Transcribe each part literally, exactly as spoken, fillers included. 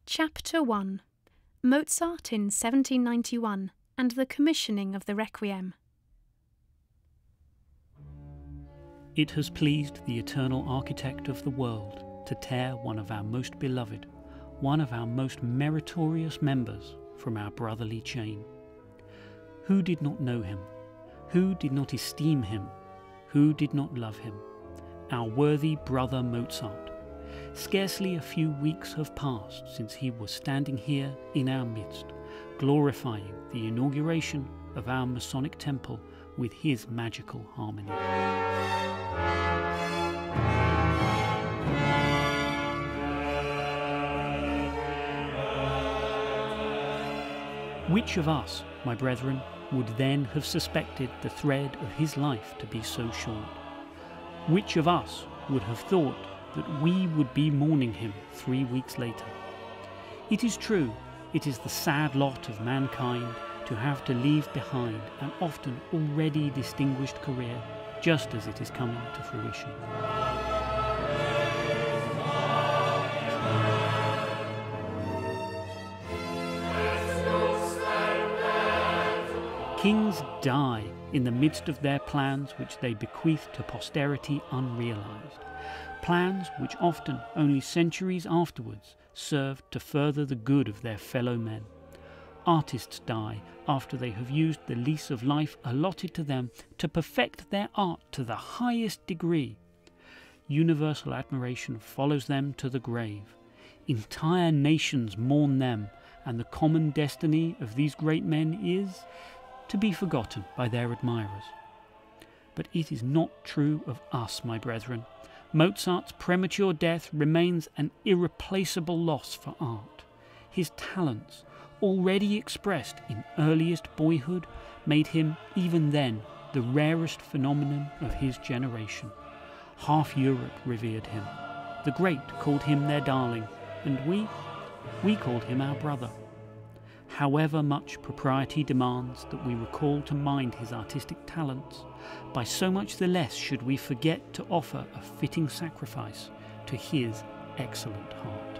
Chapter one. Mozart in seventeen ninety-one and the commissioning of the Requiem. It has pleased the eternal architect of the world to tear one of our most beloved, one of our most meritorious members from our brotherly chain. Who did not know him? Who did not esteem him? Who did not love him? Our worthy brother Mozart. Scarcely a few weeks have passed since he was standing here in our midst, glorifying the inauguration of our Masonic temple with his magical harmony. Which of us, my brethren, would then have suspected the thread of his life to be so short? Which of us would have thought that we would be mourning him three weeks later? It is true, it is the sad lot of mankind to have to leave behind an often already distinguished career just as it is coming to fruition. Kings die in the midst of their plans which they bequeath to posterity unrealised, plans which often only centuries afterwards served to further the good of their fellow men. Artists die after they have used the lease of life allotted to them to perfect their art to the highest degree. Universal admiration follows them to the grave. Entire nations mourn them, and the common destiny of these great men is to be forgotten by their admirers. But it is not true of us, my brethren. Mozart's premature death remains an irreplaceable loss for art. His talents, already expressed in earliest boyhood, made him even then the rarest phenomenon of his generation. Half Europe revered him. The great called him their darling, and we, we called him our brother. However much propriety demands that we recall to mind his artistic talents, by so much the less should we forget to offer a fitting sacrifice to his excellent heart.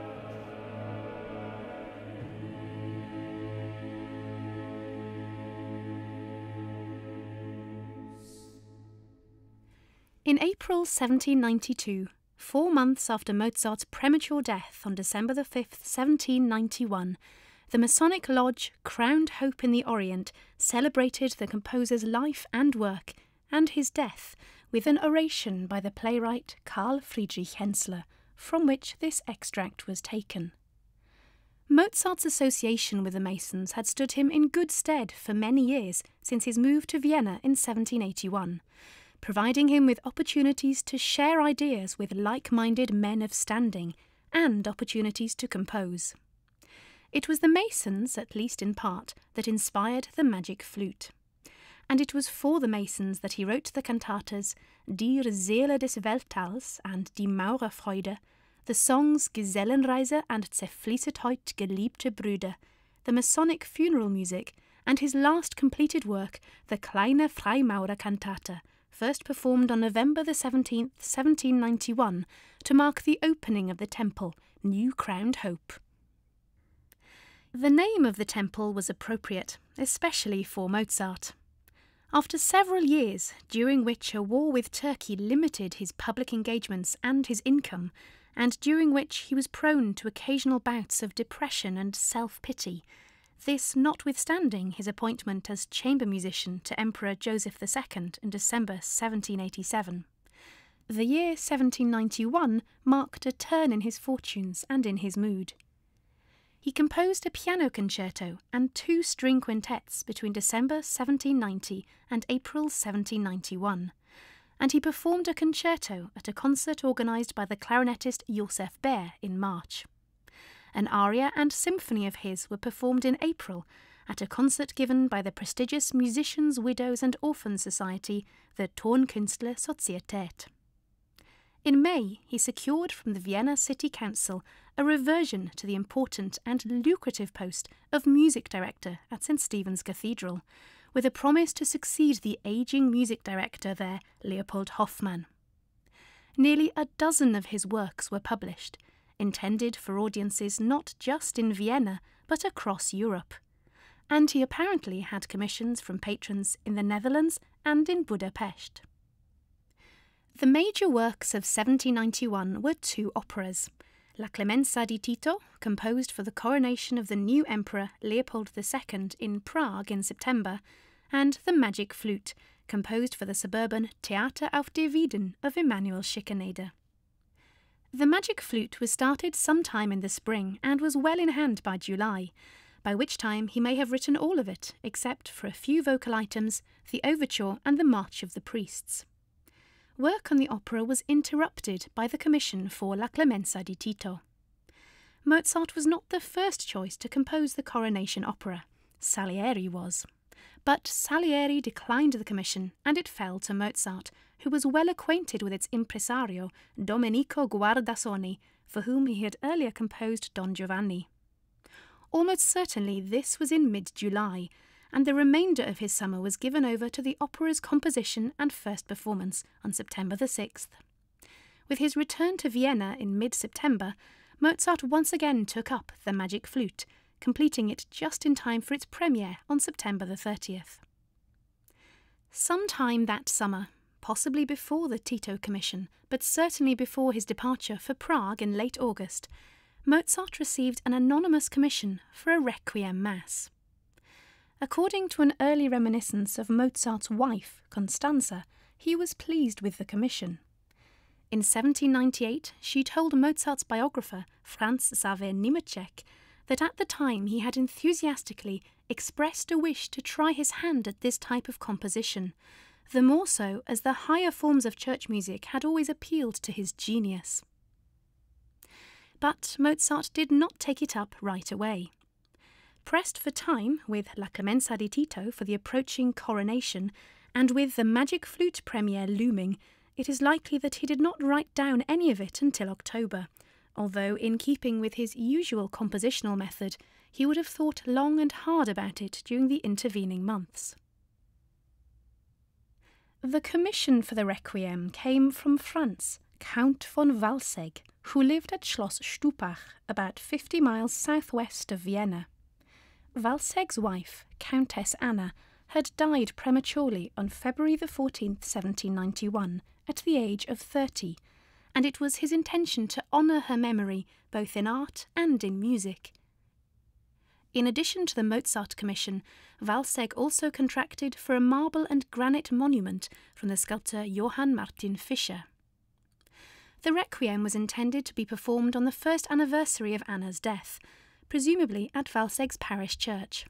In April seventeen ninety-two, four months after Mozart's premature death on December the fifth, seventeen ninety-one, the Masonic Lodge Crowned Hope in the Orient celebrated the composer's life and work and his death with an oration by the playwright Karl Friedrich Hensler, from which this extract was taken. Mozart's association with the Masons had stood him in good stead for many years since his move to Vienna in seventeen eighty-one, providing him with opportunities to share ideas with like-minded men of standing and opportunities to compose. It was the Masons, at least in part, that inspired the magic flute. And it was for the Masons that he wrote the cantatas Die Seele des Weltalls and Die Maurerfreude, the songs Gesellenreise and Zerfließet heut geliebte Brüder, the Masonic funeral music, and his last completed work, the Kleine Freimaurer-Cantata, first performed on November the seventeenth, seventeen ninety-one, to mark the opening of the temple, New Crowned Hope. The name of the temple was appropriate, especially for Mozart. After several years, during which a war with Turkey limited his public engagements and his income, and during which he was prone to occasional bouts of depression and self-pity, this notwithstanding his appointment as chamber musician to Emperor Joseph the Second in December seventeen eighty-seven. The year seventeen ninety-one marked a turn in his fortunes and in his mood. He composed a piano concerto and two string quintets between December seventeen ninety and April seventeen ninety-one, and he performed a concerto at a concert organised by the clarinetist Joseph Baer in March. An aria and symphony of his were performed in April at a concert given by the prestigious Musicians, Widows and Orphans Society, the Tonkünstler Sozietät. In May, he secured from the Vienna City Council a reversion to the important and lucrative post of music director at Saint Stephen's Cathedral, with a promise to succeed the ageing music director there, Leopold Hoffmann. Nearly a dozen of his works were published, intended for audiences not just in Vienna, but across Europe. And he apparently had commissions from patrons in the Netherlands and in Budapest. The major works of seventeen ninety-one were two operas, La Clemenza di Tito, composed for the coronation of the new emperor Leopold the Second in Prague in September, and The Magic Flute, composed for the suburban Theater auf der Wieden of Emanuel Schikaneder. The Magic Flute was started sometime in the spring and was well in hand by July, by which time he may have written all of it, except for a few vocal items, the overture and the March of the Priests. Work on the opera was interrupted by the commission for La Clemenza di Tito. Mozart was not the first choice to compose the coronation opera. Salieri was. But Salieri declined the commission, and it fell to Mozart, who was well acquainted with its impresario, Domenico Guardasoni, for whom he had earlier composed Don Giovanni. Almost certainly this was in mid-July, and the remainder of his summer was given over to the opera's composition and first performance on September the sixth. With his return to Vienna in mid-September, Mozart once again took up The Magic Flute, completing it just in time for its premiere on September the thirtieth. Sometime that summer, possibly before the Tito Commission, but certainly before his departure for Prague in late August, Mozart received an anonymous commission for a Requiem Mass. According to an early reminiscence of Mozart's wife, Constanza, he was pleased with the commission. In seventeen ninety-eight, she told Mozart's biographer, Franz Xaver Němeček, that at the time he had enthusiastically expressed a wish to try his hand at this type of composition, the more so as the higher forms of church music had always appealed to his genius. But Mozart did not take it up right away. Pressed for time with La Clemenza di Tito for the approaching coronation, and with the Magic Flute premiere looming, it is likely that he did not write down any of it until October, although in keeping with his usual compositional method, he would have thought long and hard about it during the intervening months. The commission for the Requiem came from Franz, Count von Walsegg, who lived at Schloss Stupach, about fifty miles southwest of Vienna. Walsegg's wife, Countess Anna, had died prematurely on February the fourteenth, seventeen ninety-one, at the age of thirty, and it was his intention to honour her memory both in art and in music. In addition to the Mozart commission, Walsegg also contracted for a marble and granite monument from the sculptor Johann Martin Fischer. The Requiem was intended to be performed on the first anniversary of Anna's death, presumably at Walsegg's parish church.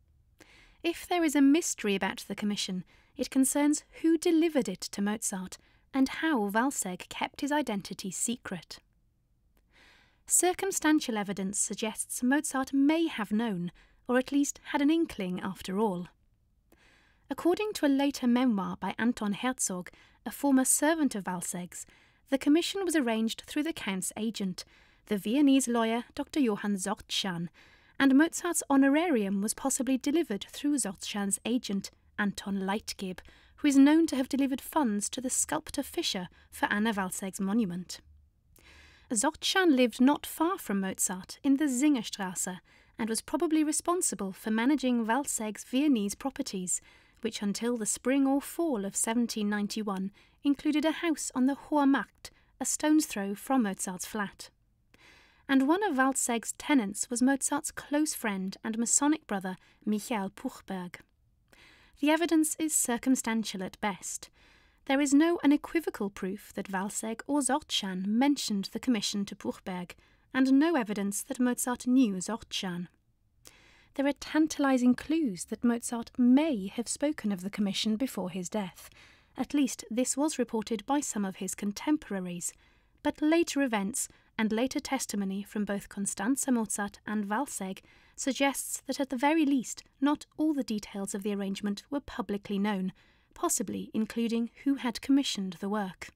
If there is a mystery about the commission, it concerns who delivered it to Mozart and how Walsegg kept his identity secret. Circumstantial evidence suggests Mozart may have known, or at least had an inkling after all. According to a later memoir by Anton Herzog, a former servant of Walsegg's, the commission was arranged through the Count's agent, the Viennese lawyer Doctor Johann Zortschan, and Mozart's honorarium was possibly delivered through Zortschan's agent, Anton Leitgeb, who is known to have delivered funds to the sculptor Fischer for Anna Walsegg's monument. Zortschan lived not far from Mozart in the Zingerstrasse and was probably responsible for managing Walsegg's Viennese properties, which until the spring or fall of seventeen ninety-one included a house on the Hohe Markt, a stone's throw from Mozart's flat. And one of Walsegg's tenants was Mozart's close friend and Masonic brother Michael Puchberg. The evidence is circumstantial at best. There is no unequivocal proof that Walsegg or Zortschan mentioned the commission to Puchberg, and no evidence that Mozart knew Zortschan. There are tantalising clues that Mozart may have spoken of the commission before his death. At least this was reported by some of his contemporaries, but later events and later testimony from both Constanza Mozart and Walsegg suggests that at the very least not all the details of the arrangement were publicly known, possibly including who had commissioned the work.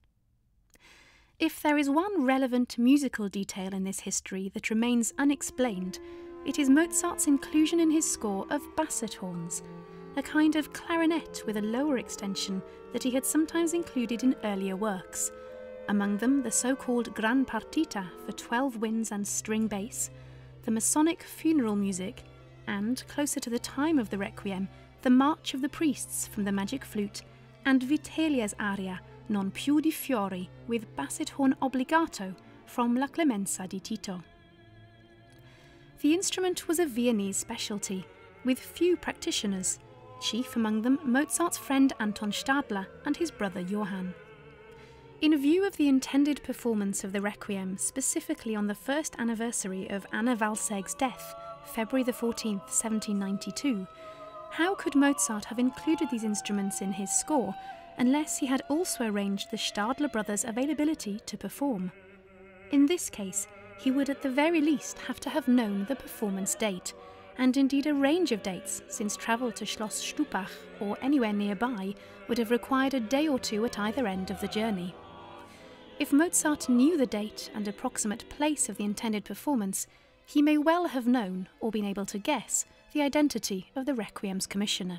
If there is one relevant musical detail in this history that remains unexplained, it is Mozart's inclusion in his score of basset horns, a kind of clarinet with a lower extension that he had sometimes included in earlier works, among them the so-called Gran Partita for twelve winds and string bass, the Masonic funeral music, and, closer to the time of the Requiem, the March of the Priests from the Magic Flute, and Vitelia's aria, Non più di fiori, with basset horn obbligato from La Clemenza di Tito. The instrument was a Viennese specialty, with few practitioners, chief among them Mozart's friend Anton Stadler and his brother Johann. In view of the intended performance of the Requiem specifically on the first anniversary of Anna Walseg's death, February the fourteenth, seventeen ninety-two, how could Mozart have included these instruments in his score unless he had also arranged the Stadler brothers' availability to perform? In this case, he would at the very least have to have known the performance date, and indeed a range of dates, since travel to Schloss Stupach or anywhere nearby would have required a day or two at either end of the journey. If Mozart knew the date and approximate place of the intended performance, he may well have known, or been able to guess, the identity of the Requiem's commissioner.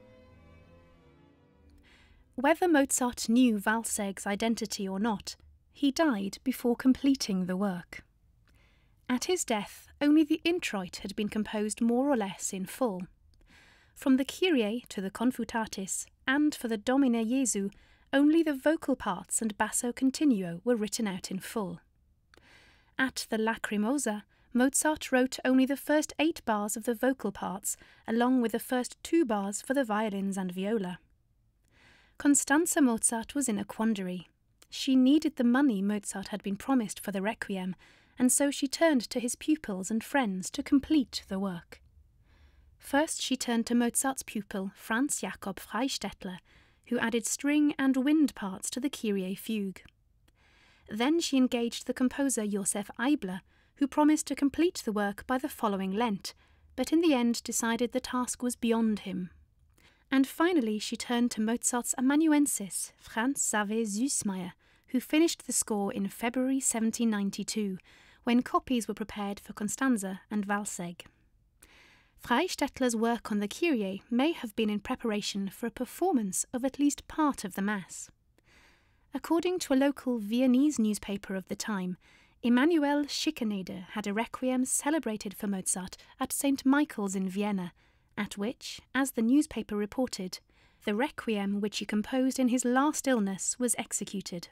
Whether Mozart knew Walseg's identity or not, he died before completing the work. At his death, only the introit had been composed more or less in full. From the Kyrie to the Confutatis, and for the Domine Jesu, only the vocal parts and basso continuo were written out in full. At the Lacrimosa, Mozart wrote only the first eight bars of the vocal parts, along with the first two bars for the violins and viola. Constanze Mozart was in a quandary. She needed the money Mozart had been promised for the Requiem, and so she turned to his pupils and friends to complete the work. First she turned to Mozart's pupil, Franz Jakob Freistettler, who added string and wind parts to the Kyrie fugue. Then she engaged the composer Joseph Eibler, who promised to complete the work by the following Lent, but in the end decided the task was beyond him. And finally she turned to Mozart's amanuensis, Franz Xaver Süssmayr, who finished the score in February seventeen ninety-two, when copies were prepared for Constanze and Walseg. Freistettler's work on the Kyrie may have been in preparation for a performance of at least part of the Mass. According to a local Viennese newspaper of the time, Emanuel Schikaneder had a Requiem celebrated for Mozart at Saint Michael's in Vienna, at which, as the newspaper reported, the Requiem which he composed in his last illness was executed.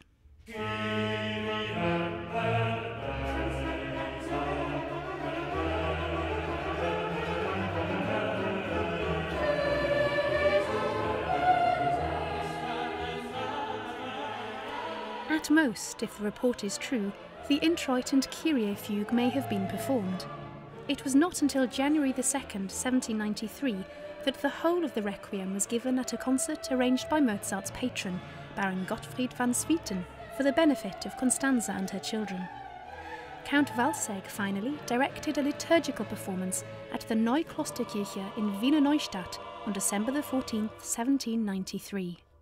At most, if the report is true, the introit and Kyrie fugue may have been performed. It was not until January the second, seventeen ninety-three, that the whole of the Requiem was given at a concert arranged by Mozart's patron, Baron Gottfried van Swieten, for the benefit of Constanze and her children. Count Walseg, finally, directed a liturgical performance at the Neuklosterkirche in Wiener Neustadt on December the fourteenth, seventeen ninety-three.